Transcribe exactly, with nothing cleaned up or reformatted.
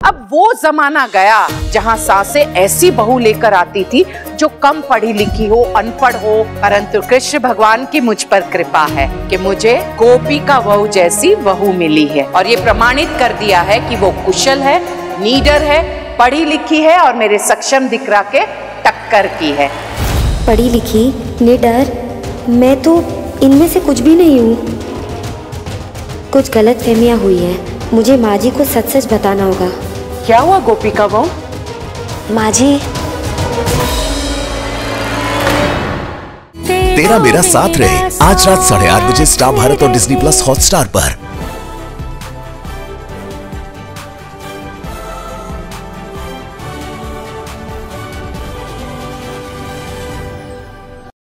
अब वो जमाना गया जहाँ सासें ऐसी बहू लेकर आती थी जो कम पढ़ी लिखी हो, अनपढ़ हो, परंतु कृष्ण भगवान की मुझ पर कृपा है कि मुझे गोपी का बहू जैसी बहू मिली है और ये प्रमाणित कर दिया है कि वो कुशल है, नीडर है, पढ़ी लिखी है और मेरे सक्षम दिकरा के टक्कर की है। पढ़ी लिखी, निडर, मैं तो इनमें से कुछ भी नहीं हूँ। कुछ गलत फहमियाँ हुई है, मुझे माँ जी को सच सच बताना होगा। क्या हुआ गोपी का बहू? माँ जी, तेरा मेरा साथ रहे आज रात साढ़े आठ बजे स्टार भारत और डिज्नी प्लस हॉटस्टार पर।